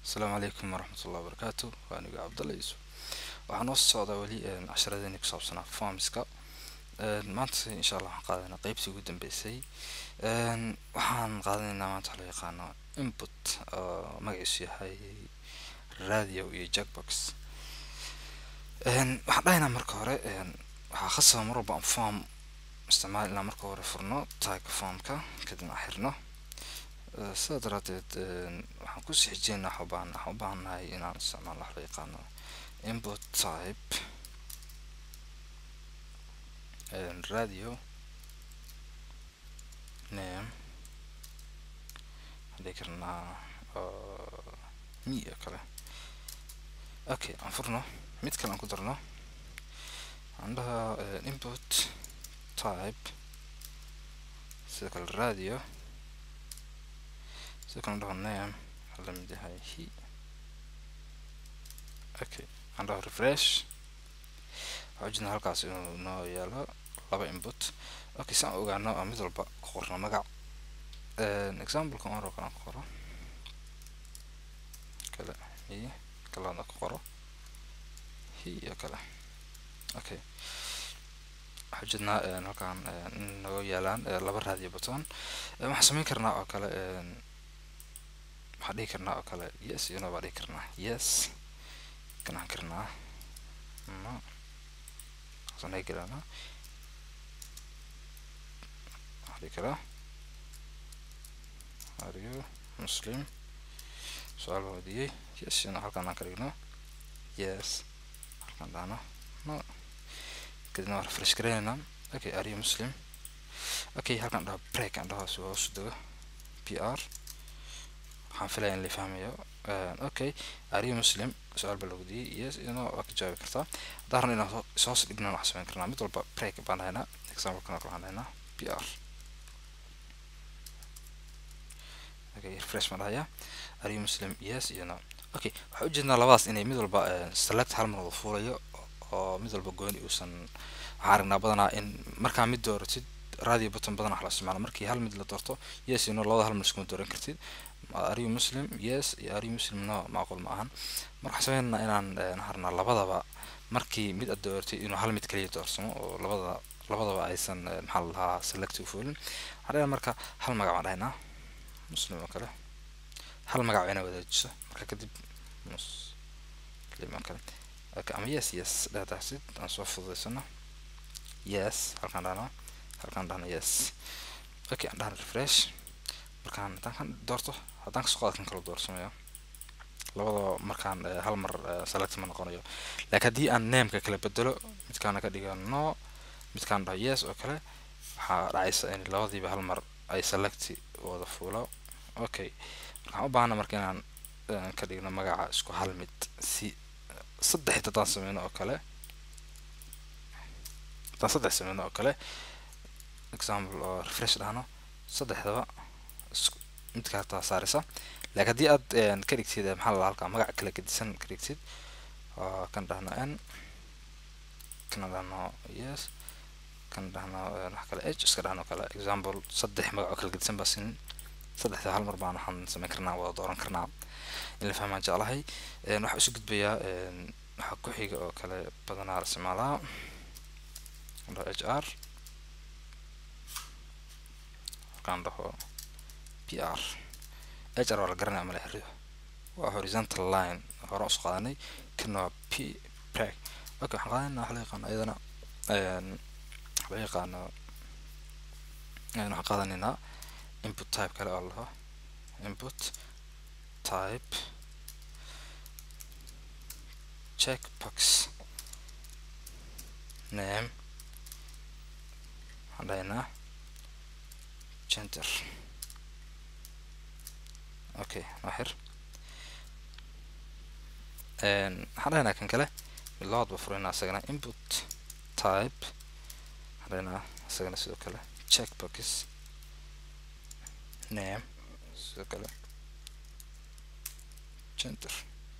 السلام عليكم ورحمة الله وبركاته. وأنا عبد الله يوسف. waxaan noo socdaa weli casharadeenii ku saabsanaa formska. maanta insha allah waxaan qaadanaa qeybtii ugu dambeysay. waxaan qaadanaynaa maanta waxa loo yaqaano input oo magaciisu yahay radio iyo jackbox. waxaan dhahaynaa marka hore waxaa khasaba mar walba aan form isticmaal inaan marka hore furno tag formka kadibna xirno. sidaa daraadeed waxaan kusii xijeenaa waxaan u baahannahay inaan isticmaalno waxa loo yaqaano input type radio name hadii karnaa mi kale. okay aan furno mid kale aan ku darno عندها input type sidoo kale radio sidoo kale عندها name هلا مدي هاي هي. okay عندها refresh وجدنا halkaas inuu noo yaalo laba input. okay saan ogaano mid walba ku qorno magac. example kan hore kan qoro kala هي kala ku qoro هي kala. okay وجدنا halkaan noo yaalaan laba radio button. waxaan sameyn karnaa oo kale waxaan dhigi karnaa oo kale yes iyo no baan dhigi karnaa yes kan karnaa no sanay galana waxaan dhigi karaa are you muslim su'aal wadiye yes iyo halkaan aan ka dhigno yes halkaan dhana no kadibna waan refresh gareynaa. okay are you muslim. okay halkaan dhaha break aan dhaha soo soo pr waxaan filayaa in la fahmayo. okay are you muslim su'aal baa lagu diiyay yes you know waa ka jawaabi kartaa. daaran inaan soo dhigno wax sameyn karnaa mid walba break baan haynaa. example kana waxaan haynaa pr. okay refresh ma dhahaya are you muslim yes you know. okay waxaan u jeednaa labadaas inay mid walba select hal mar wada fuulayo oo mid walba gooni uusan waxaan aragnaa badanaa in markaa mid dooratid radio button badan wax la isticmaalo markii hal mid la doorto yes you know labada hal mar isku dooran kartid. are you muslim yes iyo are you muslim no macquul ma ahan. marka sameynaa inaan harnaa labadaba markii mid aad dooratid inuu hal mid kaliya doorsamo oo labadaba aysan maxaa la dhahaa select u fuulin. hadana marka hal magac aan dhahaynaa muslim oo kale hal magac ina wadaajiso marka kadib muslim oo kale. okay ama yes yes dhaadaasid aan soo fududeysano yes halkaan dhahna yes. okay aan dhahna refresh markaan kan doorto haddaan kasoo qaado kan kala doorsamayo labadaba markaan hal mar select ma noqonayo. laakiin haddii aan nameka kala bedelo midkaan ka dhigo no midkaan dhaho yes oo kale waxaa dhacaysa in labadiiba hal mar ay select wada fuulo. okay waxaan u baahanaa marka inaan ka dhigno magaca isku hal mid si saddex haddaan sameyno oo kale haddaan saddex sameyno oo kale example oo refresh dhahno saddexdaba mid kasta saaraysa. laakiin haddii aad ka dhigtid maxaa la halka magac kala gedisan ka dhigtid kan dhahno n kan dhahno yes kan dhahno wax kale h iska dhahno kale example saddex magac kala gedisan baa sin saddexda hal mar baan waxaan sameyn karnaa wada dooran karnaa in la fahmaan jeclahay. waxaa isu gudbayaa waxa ku xiga oo kale badanaa la isticmaalaa hr kan dhaho pr. hr waa la garanaya ama la xiriyo waa horizontal line hore usoo qaadanay kana waa p break. okay waxaan qaadanaa waxa la yaqaano iyadana waxa la yaqaano waxaan qaadanaynaa input type kale oo laho input type checkbox name waxaan dhahaynaa gender. okay waxir waxaan dhahaynaa kan kale mid labaad ba furaynaa isagana input type waxaan dhahaynaa isagana sidoo kale checkbox name sidoo kale gender.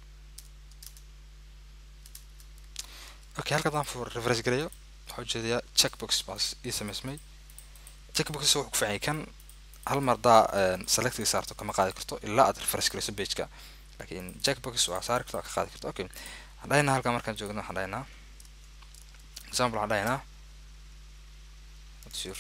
okay halkaan fur refresh gareeyo waxaan ujeedayaa checkbox baas ii samaysmay. checkbox wuxuu ku fiican kan hal mar daa selectiga saarto kama qaadi karto ilaa aad refresh gareyso page-ka. laakiin checkbox waa saari kartaa ka qaadi kartaa. Okay, hadayna halka markaan joogno hadayna example hadayna what's your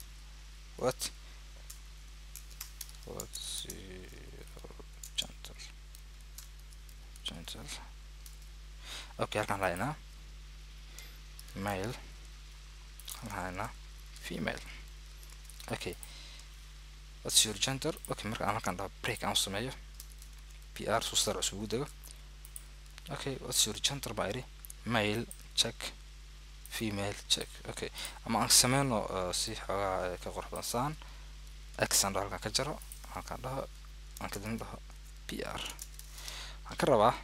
gender. Okay, halkan hadayna male, hadayna female. Okay, what's your gender? Okay, marka aan halkan dhaho break aan sameeyo PR sustar isugu dago. Okay, what's your gender baa male check, female check. Okay, ama aan sameeyno si xogaa ka qorxsan accent halkan ka jaro halkan dhaho aan ka dhaho PR. waxaan ka rabaa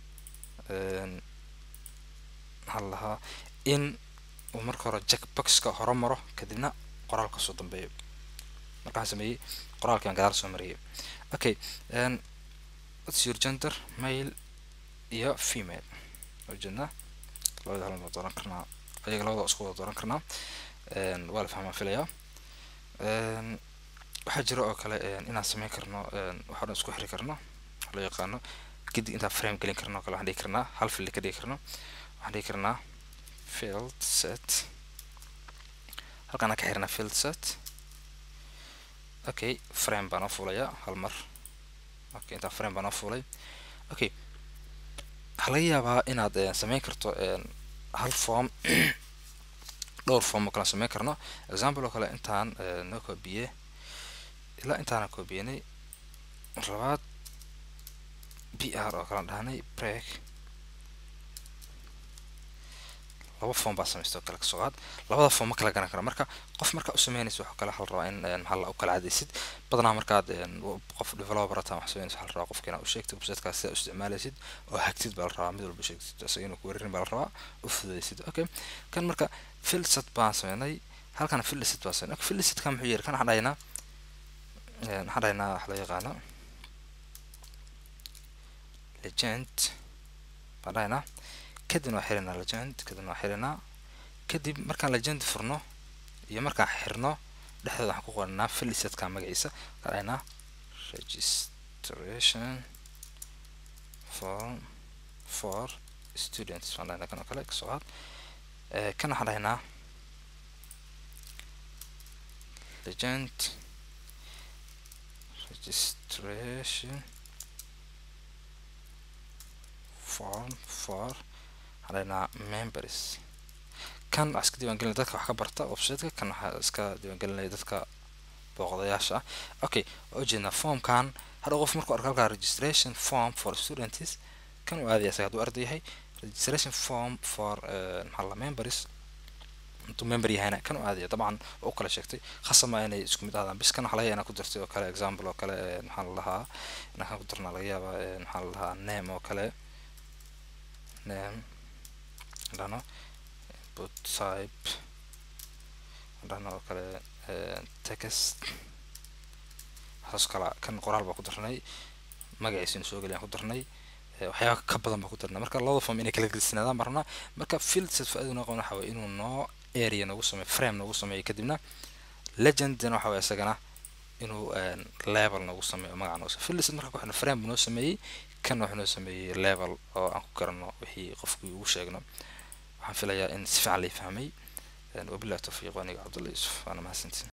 halaha in uu marka hore checkbox ka horumaro kadibna qoraalka soo dambeeyo. markaan sameeyay qoraalka aan gadaal soo mariyay. Okay, what's your gender? Male iyo female. wajina labada hal dooran karnaa ayaga labada isku dooran karnaa waa la fahmaa filaya. waxa jira oo kale inaan sameyn karno waxaan isku xiri karno loo yaqaano kadib inta frame gelin karno kala waxaan dhigi karnaa hal field ka dhigi karno waxaan dhigi karnaa field set halkan ka xirna field set. Okay, frame baan fuulaya hal mar. Okay, inta frame baan fuulay. Okay, laga yaabaa inaad sameyn karto hal form dhowr form kala sameyn karno. example kale intaan no copy ila intaan copy-nay labaad PR oo kala dhahnay break laba form baa samaysto kala soo qaad labada form kala garan kara. marka qof marka u sameynayso waxa kala hal rabaa in maxaa la u kala cadaysid badanaa markaad qof developer ta wax sameynayso hal rabaa qofkina u sheegto website-ka sida u isticmaalaysid oo hagtid baa la rabaa mid walba sheegtid taasoo inuu ku wareerin baa la rabaa u fududaysid. Okay, kan marka field set baan sameynay halkan field set baan sameynay. field set kan muxuu yeeray kan hadayna wax la yaqaano legend hadayna kadibna xirina legend kadibna xirina kadib markaan legend furno iyo markaan xirno dhexdooda waxaan ku qornaa field set ka magaciisa hadayna registration form for students hadayna kan kale soo qaad kan hadayna legend registration form for hadayna members kan iska diiwaan gelin dadka wax ka barta website-ka kan waxa iska diiwaan gelinaya dadka booqdayaasha. Okay, wajina form kan hada qof markuu arko halka registration form for students kan uu aadaya isaga arday yahay registration form for members intuu member yahayna kan uu aadaya dabcan oo kala sheegtay khasama inay isku mid aadaan bis kan waxa laga yaabaa ku dartay oo kale example oo kale maxaa la lahaa inaan ku darna laga yaabaa maxaa la lahaa name oo kale name dano input type dano oo kale text haas kala kan qoraal baa ku darnay magaciisa soo galiyaan ku darnay waxyaabo ka badan baa ku darnay. marka labada form inay kala gelsanaadaan marna marka field set faa'iido noqon waxa weeye inuu noo area nagu sameeyo frame nagu sameeyo kadibna legend waxa weeye isagana inuu level nagu sameeyo magaca nagu field set marka waxna frame noo sameeyay kan waxna sameeyay level oo aan ku garano wixii qofku uu sheegno. waxaan filayaa in si fiican la fahmay wabillahi tawfiiq wa aniga Cabdulla Yusuf ana mahadsantiin.